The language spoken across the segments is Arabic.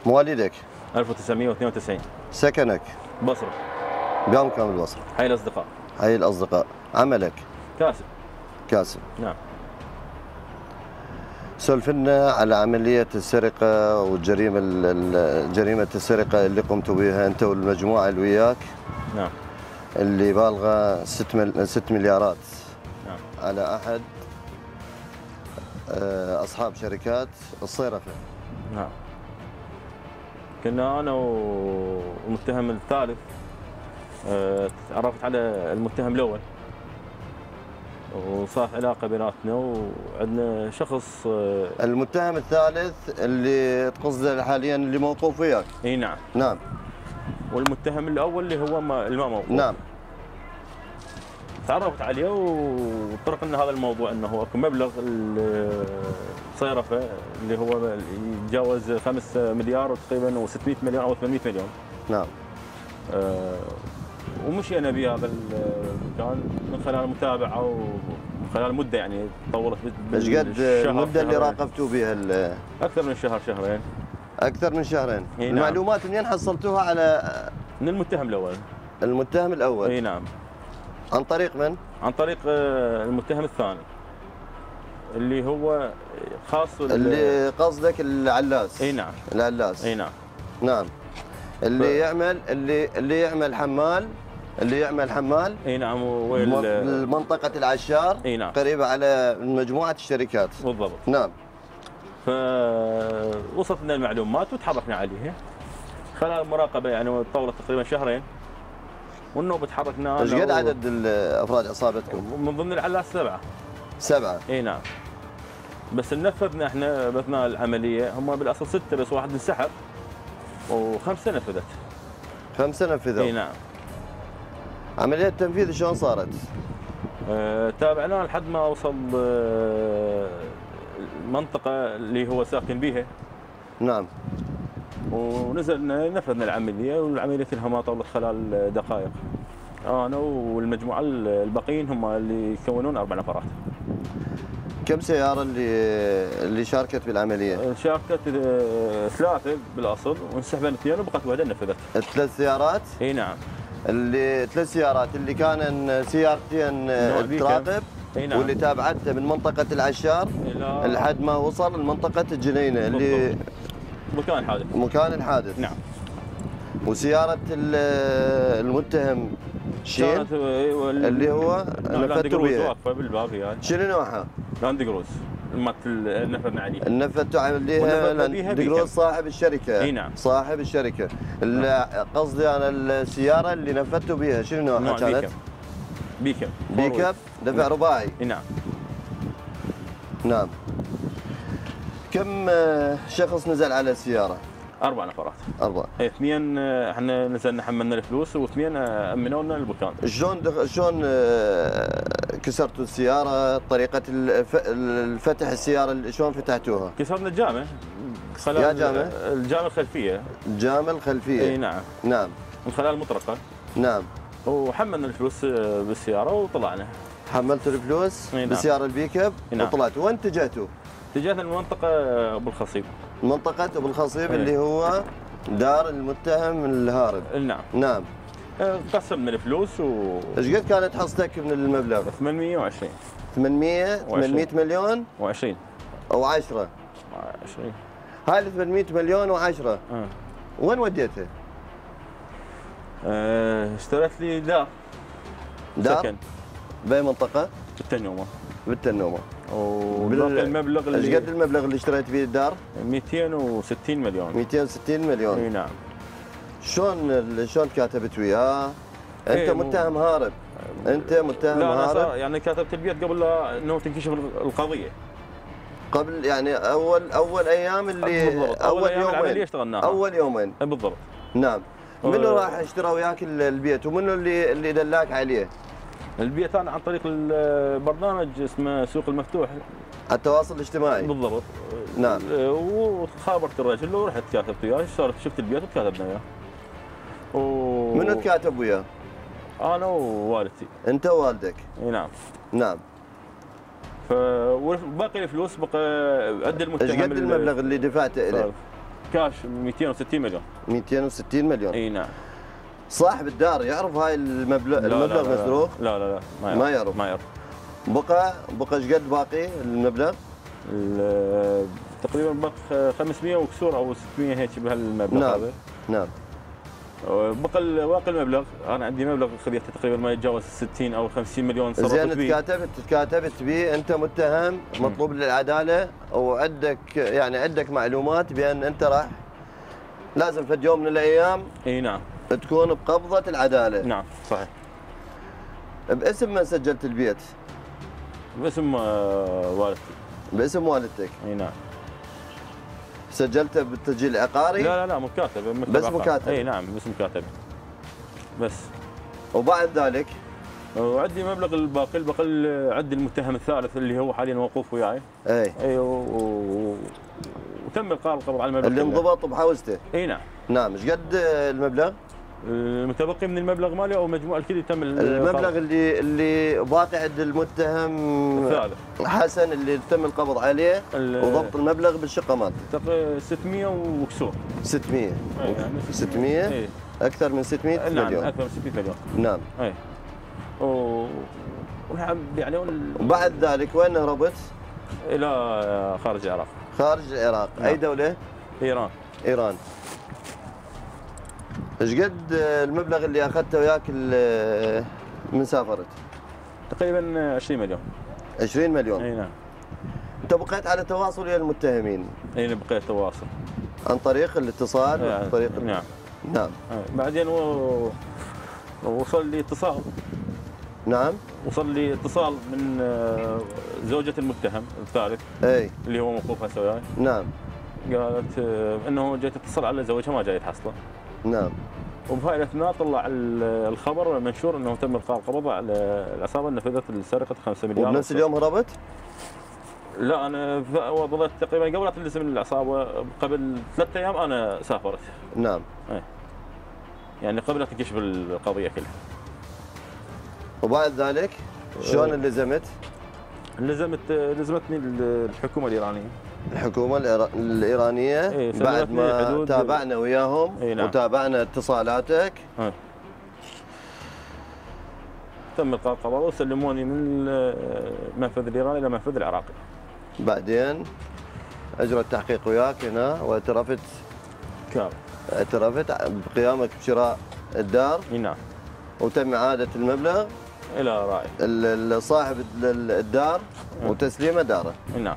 مواليدك؟ 1992. سكنك؟ بصرة. قام كامل البصرة. حي الأصدقاء. حي الأصدقاء. عملك؟ كاسب. كاسب. نعم. سولف لنا على عملية السرقة وجريمة السرقة اللي قمتوا بها أنت والمجموعة اللي وياك. نعم. اللي بالغة 6 مليارات. نعم. على أحد أصحاب شركات الصيرفة. نعم. كنا أنا والمتهم الثالث، تعرفت على المتهم الأول وصارت علاقة بيناتنا، وعندنا شخص. المتهم الثالث اللي تقصده حاليا اللي موقوف وياك؟ اي نعم. نعم. والمتهم الأول اللي هو ما موقوف. نعم. تعرفت عليه وطرق لنا هذا الموضوع انه هو اكو مبلغ الصيرفه اللي هو يتجاوز 5 مليار تقريبا و600 مليون او 800 مليون. نعم. ومشينا بهذا المكان من خلال متابعه ومن خلال مده يعني طولت. ايش قد المده اللي راقبتوا بها؟ اكثر من شهر شهرين. اكثر من شهرين. نعم. المعلومات منين حصلتوها على؟ من المتهم الاول. المتهم الاول. اي نعم. عن طريق من؟ عن طريق المتهم الثاني اللي هو خاص اللي قصدك العلاس. اي نعم. العلاس. اي نعم. نعم. اللي يعمل حمال. اللي يعمل حمال. اي نعم. منطقة العشار. اي نعم. قريبة على مجموعة الشركات. بالضبط. نعم. فوصلت لنا المعلومات وتحركنا عليها خلال المراقبة، يعني طولت تقريبا شهرين، والنوبة تحركنا. ايش قد عدد افراد عصابتكم؟ من ضمن العلاس 7. 7. اي نعم. بس نفذنا احنا باثناء العملية، هم بالاصل 6 بس واحد انسحب و5 نفذت. 5 نفذوا. اي نعم. عملية التنفيذ شلون صارت؟ تابعناه لحد ما وصل المنطقة اللي هو ساكن بيها. نعم. ونزلنا نفذنا العملية، والعملية كلها ما طولت خلال دقائق. أنا والمجموعة الباقيين هم اللي يكونون 4 نفرات. كم سيارة اللي شاركت بالعملية؟ شاركت 3 بالأصل، وانسحبنا 2 وبقت واحدة نفذت. 3 سيارات؟ اي نعم. اللي 3 سيارات اللي كان سيارتين تراقب. نعم. واللي تابعته من منطقة العشار لحد ما وصل لمنطقة الجنينة اللي مكان الحادث. نعم. وسيارة المتهم شين اللي هو نفذتوا بيها. واقفة بالباب يعني. شنو نوعها؟ لاند كروز. نفذنا عليها. نفذتوا عليها لاند كروز صاحب الشركة. اي نعم. صاحب الشركة. قصدي انا السيارة اللي نفذتوا بيها شنو نوعها كانت؟ بيكب. بيكب دفع رباعي. اي نعم. نعم. كم شخص نزل على السيارة؟ 4 نفرات. 4. 2 احنا نزلنا حملنا الفلوس، و2 امنوا لنا المكان. شلون كسرتوا السيارة؟ طريقة الفتح السيارة شلون فتحتوها؟ كسرنا الجامة. يا جامة؟ الجامة الخلفية. الجامة الخلفية. اي نعم. نعم. من خلال المطرقة. نعم. وحملنا الفلوس بالسيارة وطلعنا. حملتوا الفلوس نعم. بالسيارة البيكب. نعم. وطلعتوا. وين اتجهتوا؟ اتجهنا لمنطقة أبو الخصيب. منطقة أبو الخصيب اللي هو دار المتهم الهارب. نعم. نعم. قسمنا الفلوس ايش قد كانت حصتك من المبلغ؟ 820. 800 مليون و20 او 10؟ 20. هاي 800 مليون و10 وين وديتها؟ اشتريت لي دار. سكن. باي منطقة؟ بالتنومة. بالتنومة. وباقي المبلغ ايش قد المبلغ اللي اشتريت فيه الدار؟ 260 مليون. 260 مليون. اي نعم. شلون كاتبت وياه؟ انت متهم هارب. انت متهم هارب. لا يعني كاتبت البيت قبل لا انه تنكشف القضية. قبل يعني اول ايام اللي بالضبط. اول يومين العملية اشتغلناها. اول يومين. بالضبط. نعم. منو راح اشترى وياك البيت ومنو اللي دلاك عليه؟ البيت انا عن طريق البرنامج اسمه سوق المفتوح. على التواصل الاجتماعي. بالضبط. نعم. وخابرت الرجل ورحت كاتبت وياه، شفت البيت وكاتبنا وياه. منو تكاتب وياه؟ انا ووالدتي. انت ووالدك؟ اي نعم. نعم. وباقي الفلوس بقى عند المتهم. ايش قد المبلغ اللي دفعته له؟ كاش 260 مليون. 260 مليون. اي نعم. صاحب الدار يعرف هاي المبلغ مسروق؟ لا لا لا ما يعرف. ما يعرف. بقى ايش قد باقي المبلغ؟ تقريبا بقى 500 وكسور او 600 هيك بهالمبلغ. نعم. هذا. نعم. بقى باقي المبلغ، انا عندي مبلغ خذيته تقريبا ما يتجاوز 60 او 50 مليون صرفت زين به. تكاتبت به، انت متهم مطلوب للعداله، وعندك يعني عندك معلومات بان انت راح لازم في يوم من الايام اي نعم تكون بقبضه العداله. نعم صحيح. باسم من سجلت البيت؟ باسم والدتي. باسم والدتك؟ اي نعم. سجلته بالتسجيل العقاري؟ لا لا لا مكاتب. بس مكاتب؟ اي نعم بس مكاتب بس. وبعد ذلك؟ وعندي مبلغ الباقي عندي المتهم الثالث اللي هو حاليا موقوف وياي. اي وتم القاء القبض على المبلغ اللي انضبط بحوزته؟ اي نعم. نعم. ايش قد المبلغ؟ المتبقي من المبلغ مالي او مجموع الكل تم المبلغ اللي باقي عند المتهم الثالث حسن اللي تم القبض عليه وضبط المبلغ بالشقه مالته 600 وكسور. 600 نعم. 600 اي اكثر من 600 نعم مليون. اكثر من 600 مليون. نعم. اي يعني وبعد ذلك وين هربت؟ الى خارج العراق. خارج العراق. نعم. اي دوله؟ ايران. ايران. ايش قد المبلغ اللي اخذته وياك من سافرت؟ تقريبا 20 مليون. 20 مليون. اي نعم. انت بقيت على تواصل ويا المتهمين؟ اي بقيت تواصل عن طريق الاتصال؟ عن طريق نعم. نعم. بعدين وصل لي اتصال. نعم. وصل لي اتصال من زوجة المتهم الثالث. اي اللي هو موقوف هسه وياي. نعم. قالت انه جاي تتصل على زوجها ما جاي تحصله. نعم. وبهاي الاثناء طلع الخبر منشور انه تم القاء القبض على العصابه اللي نفذت سرقه 5 مليار. وبنفس اليوم هربت؟ لا انا ظلت تقريبا قبل لا تلزم العصابه قبل 3 ايام انا سافرت. نعم. يعني قبل لا تنكشف القضيه كلها. وبعد ذلك شلون لزمت؟ لزمتني الحكومه الايرانيه. الحكومه الايرانيه إيه بعد ما تابعنا وياهم. إيه نعم. وتابعنا اتصالاتك. تم القاء القبض وسلموني من المنفذ الايراني الى المنفذ العراقي. بعدين اجرى التحقيق وياك هنا واعترفت. اعترفت بقيامك بشراء الدار. نعم. وتم اعاده المبلغ الى راعي صاحب الدار وتسليمه داره. نعم.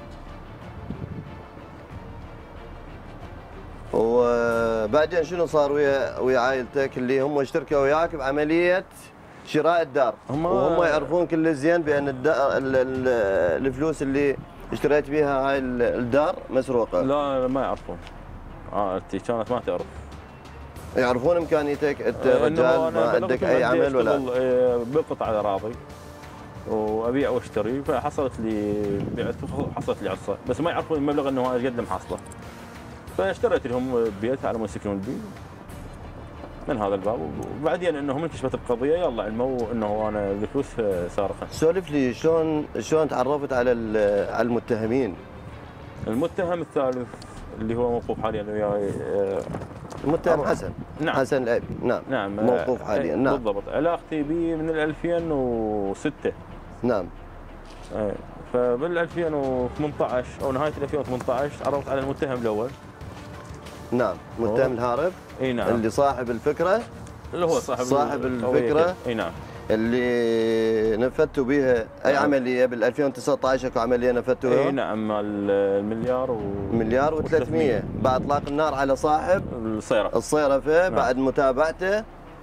وبعدين شنو صار ويا عائلتك اللي هم اشتركوا وياك بعمليه شراء الدار؟ وهم يعرفون كل زين بان الفلوس اللي اشتريت بها هاي الدار مسروقه؟ لا ما يعرفون. عائلتي كانت ما تعرف. يعرفون امكانيتك انت رجال ما عندك اي عمل ولا؟ بقطع اراضي وابيع واشتري، فحصلت لي بعت وحصلت لي عصا، بس ما يعرفون المبلغ انه انا قد محصله. فاشتريت لهم بيت على ما يسكنون بي من هذا الباب، وبعدين انهم انكشفت القضيه يلا علموا انه انا الفلوس سارقه. سولف لي شلون تعرفت على المتهمين؟ المتهم الثالث اللي هو موقوف حاليا وياي. المتهم حسن. نعم. حسن العبي. نعم. نعم موقوف حاليا. نعم بالضبط. علاقتي به من 2006. نعم. فبال 2018 او نهايه 2018 تعرفت على المتهم الاول. نعم. المتهم الهارب. اي نعم. اللي صاحب الفكره. اللي هو صاحب الفكره. اي نعم. اللي نفذتوا بها اي عمليه بال 2019 اكو عمليه نفذتوها؟ اي نعم. المليار مليار و300 بعد اطلاق النار على صاحب الصيرفه. نعم. بعد متابعته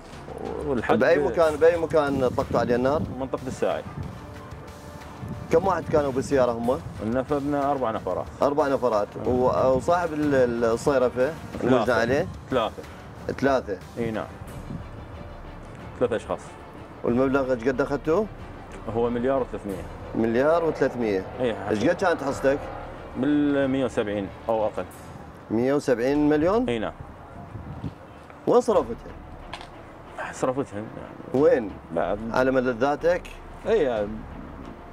باي مكان اطلقتوا عليه النار؟ منطقه الساعي. كم واحد كانوا بالسياره هم؟ نفذنا 4 نفرات. 4 نفرات. وصاحب الصيرفه المجنى عليه؟ 3. اي نعم. 3 اشخاص. والمبلغ ايش قد اخذتوه؟ هو مليار و300. مليار و300. ايش قد كانت حصتك؟ بال 170 او اقل. 170 مليون؟ اي نعم. وين صرفتها؟ صرفتها يعني. وين؟ بعد على ملذاتك؟ اي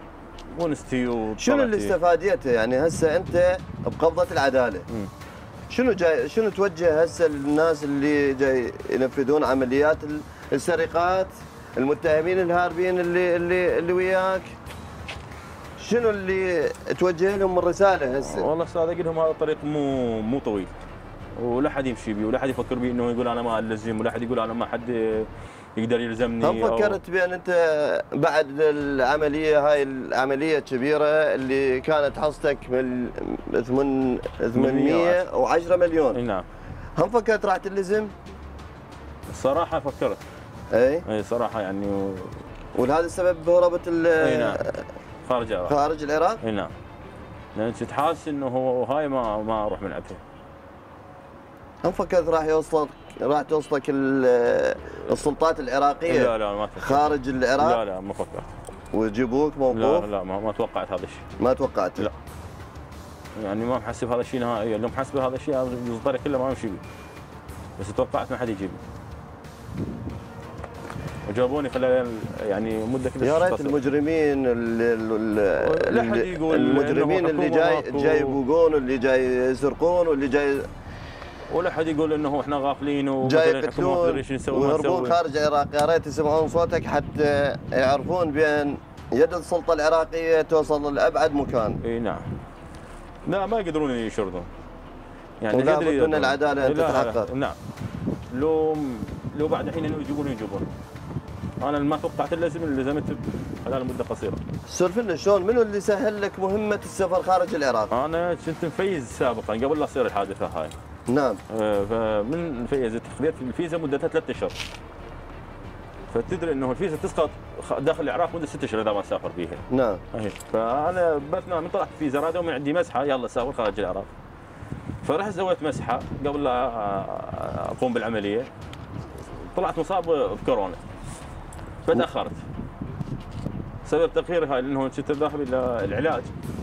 ونستي. شنو اللي استفاديته يعني هسه انت بقبضه العداله؟ شنو توجه هسه للناس اللي جاي ينفذون عمليات السرقات، المتهمين الهاربين اللي وياك؟ شنو اللي توجه لهم الرساله هسه؟ والله استاذ اقول لهم هذا الطريق مو طويل، ولا حد يمشي بيه، ولا حد يفكر بيه انه يقول انا ما الزم، ولا حد يقول انا ما حد يقدر يلزمني. هل فكرت بان انت بعد العمليه هاي العمليه الكبيره اللي كانت حصتك من 810 مليون؟ اي نعم. هل فكرت راح تلزم؟ الصراحه فكرت. اي صراحه يعني ولهذا السبب هربت اي نعم خارج العراق؟ اي نعم. لان كنت حاسس انه هو هاي ما اروح من عندها. هل فكرت راح توصلك السلطات العراقيه؟ لا ما فكرت. خارج العراق؟ لا ما فكرت. ويجيبوك موقوف؟ لا ما توقعت هذا الشيء. ما توقعت؟ لا. يعني ما محسب هذا الشيء نهائيا، لو محسب هذا الشيء الطريق كله ما امشي بيه. بس توقعت ما حد يجيبني. وجابوني خلال يعني مده كذا. يا ريت المجرمين اللي جاي يبوقون، واللي جاي يسرقون، واللي جاي ولا حد يقول انه احنا غافلين جاي يقتلون ويهربون خارج العراق. يا ريت يسمعون صوتك حتى يعرفون بان يد السلطه العراقيه توصل لابعد مكان. اي نعم. لا ما يقدرون يشردون. يعني لا بد من العداله ان تتحقق. نعم. لو بعد الحين انه يجيبون. انا ما توقعت لزمت خلال مده قصيره. سولف لنا شلون، منو اللي سهل لك مهمه السفر خارج العراق؟ انا كنت مفيز سابقا قبل لا تصير الحادثه هاي. نعم. فمن فيزت خذيت الفيزا مدتها 3 اشهر. فتدري انه الفيزا تسقط داخل العراق مده 6 اشهر اذا ما تسافر بيها. نعم. فانا من طلعت الفيزا رادوا من عندي مسحه، يلا سافر خارج العراق. فرحت سويت مسحه قبل لا اقوم بالعمليه. طلعت مصاب بكورونا. فتاخرت. سبب تاخير هاي لانه كنت ذاهب الى العلاج.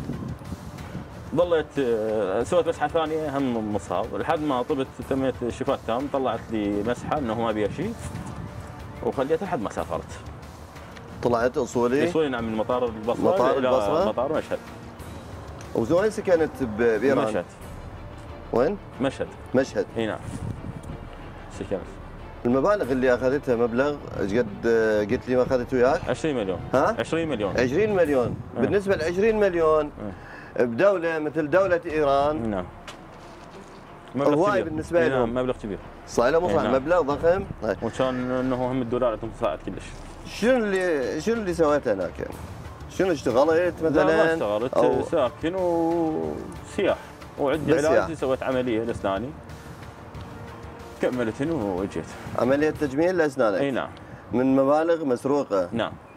ظليت سويت مسحه ثانيه هم مصاب لحد ما طبت تميت الشفاء التام، طلعت لي مسحه انه ما بيها شيء وخليتها لحد ما سافرت. طلعت اصولي؟ نعم، من مطار البصره الى مطار مشهد. وين سكنت بايران؟ مشهد. وين؟ مشهد. اي نعم. سكنت. المبالغ اللي اخذتها مبلغ ايش قد قلت لي ما اخذت وياك؟ 20 مليون. ها؟ 20 مليون. 20 مليون. بالنسبه ل 20 مليون بدوله مثل دوله ايران. نعم. هواي بالنسبه لهم. نعم مبلغ كبير. صحيح لا مو صح، مبلغ ضخم. وكان انه هم الدولار عندهم مساعد كلش. شنو اللي سويته هناك يعني؟ شنو اشتغلت مثلا؟ لا ما اشتغلت، ساكن وسياح وعندي علاج. سويت عمليه لاسناني كملتن وجيت. عمليه تجميل لاسنانك؟ اي نعم. من مبالغ مسروقه؟ نعم.